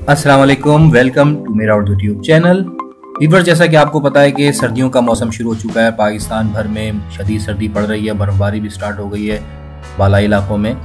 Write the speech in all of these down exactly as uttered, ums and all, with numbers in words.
अस्सलाम वालेकुम, welcome to मेरा उर्दू ट्यूब चैनल। वीवर, जैसा कि आपको पता है कि सर्दियों का मौसम शुरू हो चुका है। पाकिस्तान भर में शदीद सर्दी पड़ रही है, बर्फ़बारी भी स्टार्ट हो गई है बालाई इलाकों में।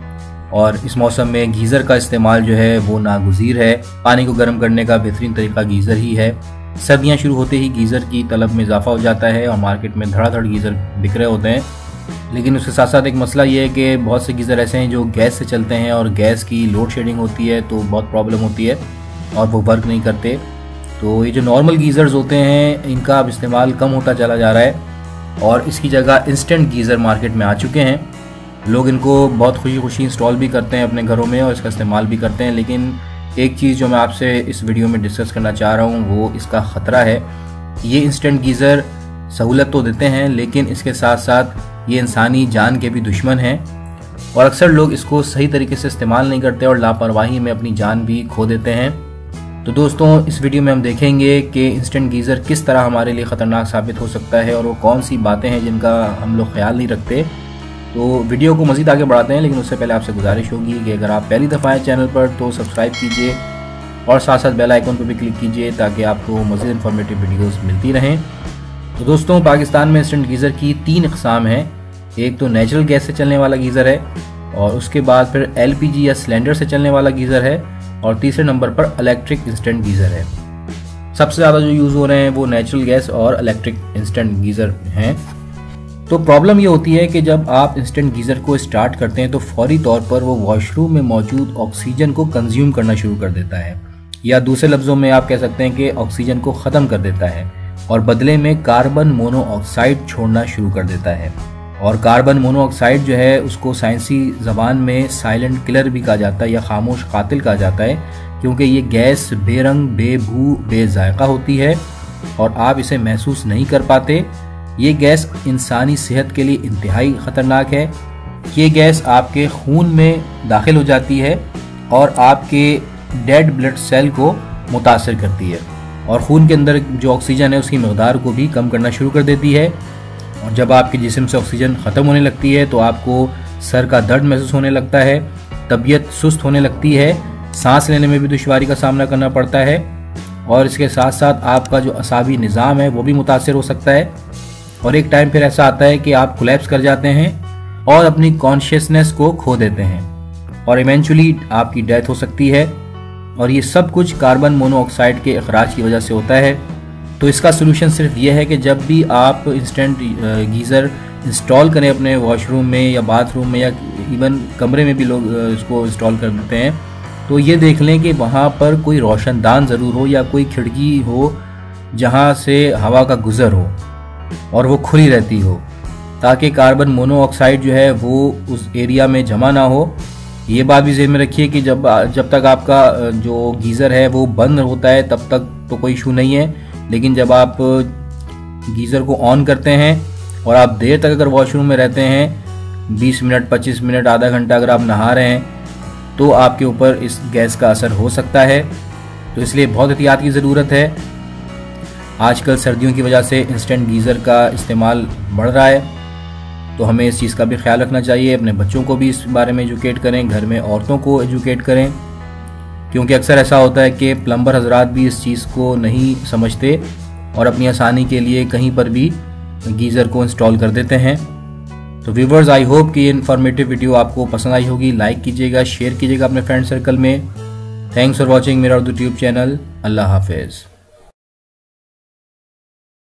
और इस मौसम में गीज़र का इस्तेमाल जो है वो नागुज़ीर है। पानी को गर्म करने का बेहतरीन तरीका गीज़र ही है। सर्दियाँ शुरू होते ही गीज़र की तलब में इजाफा हो जाता है और मार्केट में धड़ाधड़ गीज़र बिक रहे होते हैं। लेकिन उसके साथ साथ एक मसला ये है कि बहुत से गीज़र ऐसे हैं जो गैस से चलते हैं और गैस की लोड शेडिंग होती है तो बहुत प्रॉब्लम होती है और वो वर्क नहीं करते। तो ये जो नॉर्मल गीज़र्स होते हैं इनका अब इस्तेमाल कम होता चला जा रहा है और इसकी जगह इंस्टेंट गीज़र मार्केट में आ चुके हैं। लोग इनको बहुत खुशी खुशी इंस्टॉल भी करते हैं अपने घरों में और इसका इस्तेमाल भी करते हैं। लेकिन एक चीज़ जो मैं आपसे इस वीडियो में डिस्कस करना चाह रहा हूँ वो इसका ख़तरा है। ये इंस्टेंट गीज़र सहूलत तो देते हैं लेकिन इसके साथ साथ ये इंसानी जान के भी दुश्मन हैं और अक्सर लोग इसको सही तरीके से इस्तेमाल नहीं करते और लापरवाही में अपनी जान भी खो देते हैं। तो दोस्तों, इस वीडियो में हम देखेंगे कि इंस्टेंट गीज़र किस तरह हमारे लिए ख़तरनाक साबित हो सकता है और वो कौन सी बातें हैं जिनका हम लोग ख्याल नहीं रखते। तो वीडियो को मज़ीद आगे बढ़ाते हैं, लेकिन उससे पहले आपसे गुजारिश होगी कि अगर आप पहली दफ़ा आए चैनल पर तो सब्सक्राइब कीजिए और साथ साथ बेल आइकन पर भी क्लिक कीजिए ताकि आपको मज़ीद इन्फॉर्मेटिव वीडियोस मिलती रहें। तो दोस्तों, पाकिस्तान में इंस्टेंट गीज़र की तीन इक़साम हैं। एक तो नेचुरल गैस से चलने वाला गीज़र है और उसके बाद फिर एलपीजी या सिलेंडर से चलने वाला गीज़र है और तीसरे नंबर पर इलेक्ट्रिक इंस्टेंट गीज़र है। सबसे ज़्यादा जो यूज़ हो रहे हैं वो नेचुरल गैस और इलेक्ट्रिक इंस्टेंट गीज़र हैं। तो प्रॉब्लम ये होती है कि जब आप इंस्टेंट गीज़र को स्टार्ट करते हैं तो फौरी तौर पर वो वॉशरूम में मौजूद ऑक्सीजन को कंज्यूम करना शुरू कर देता है, या दूसरे लफ्ज़ों में आप कह सकते हैं कि ऑक्सीजन को ख़त्म कर देता है और बदले में कार्बन मोनोऑक्साइड छोड़ना शुरू कर देता है। और कार्बन मोनोऑक्साइड जो है उसको साइंसी ज़बान में साइलेंट किलर भी कहा जाता है या खामोश कातिल कहा जाता है, क्योंकि ये गैस बेरंग, बेबू, बेजायका होती है और आप इसे महसूस नहीं कर पाते। ये गैस इंसानी सेहत के लिए इंतहाई ख़तरनाक है। ये गैस आपके खून में दाखिल हो जाती है और आपके डेड ब्लड सेल को मुतासर करती है और खून के अंदर जो ऑक्सीजन है उसकी मकदार को भी कम करना शुरू कर देती है। और जब आपके जिस्म से ऑक्सीजन ख़त्म होने लगती है तो आपको सर का दर्द महसूस होने लगता है, तबीयत सुस्त होने लगती है, सांस लेने में भी दुश्वारी का सामना करना पड़ता है और इसके साथ साथ आपका जो असाबी निज़ाम है वो भी मुतासर हो सकता है। और एक टाइम फिर ऐसा आता है कि आप कोलैप्स कर जाते हैं और अपनी कॉन्शियसनेस को खो देते हैं और इवेंचुअली आपकी डेथ हो सकती है। और ये सब कुछ कार्बन मोनोऑक्साइड के अखराज की वजह से होता है। तो इसका सोल्यूशन सिर्फ ये है कि जब भी आप इंस्टेंट गीज़र इंस्टॉल करें अपने वॉशरूम में या बाथरूम में या इवन कमरे में भी लोग इसको इंस्टॉल कर देते हैं, तो ये देख लें कि वहाँ पर कोई रोशनदान ज़रूर हो या कोई खिड़की हो जहाँ से हवा का गुज़र हो और वो खुली रहती हो, ताकि कार्बन मोनोऑक्साइड जो है वो उस एरिया में जमा ना हो। ये बात भी ज़हन में रखिए कि जब जब तक आपका जो गीज़र है वो बंद होता है तब तक तो कोई इशू नहीं है, लेकिन जब आप गीज़र को ऑन करते हैं और आप देर तक अगर वॉशरूम में रहते हैं, बीस मिनट, पच्चीस मिनट, आधा घंटा अगर आप नहा रहे हैं, तो आपके ऊपर इस गैस का असर हो सकता है। तो इसलिए बहुत एहतियात की ज़रूरत है। आजकल सर्दियों की वजह से इंस्टेंट गीज़र का इस्तेमाल बढ़ रहा है, तो हमें इस चीज़ का भी ख्याल रखना चाहिए। अपने बच्चों को भी इस बारे में एजुकेट करें, घर में औरतों को एजुकेट करें, क्योंकि अक्सर ऐसा होता है कि प्लम्बर हजरात भी इस चीज़ को नहीं समझते और अपनी आसानी के लिए कहीं पर भी गीज़र को इंस्टॉल कर देते हैं। तो व्यूवर्स, आई होप कि ये इन्फॉर्मेटिव वीडियो आपको पसंद आई होगी। लाइक कीजिएगा, शेयर कीजिएगा अपने फ्रेंड सर्कल में। थैंक्स फॉर वॉचिंग मेरा उर्दू ट्यूब चैनल। अल्लाह हाफिज़।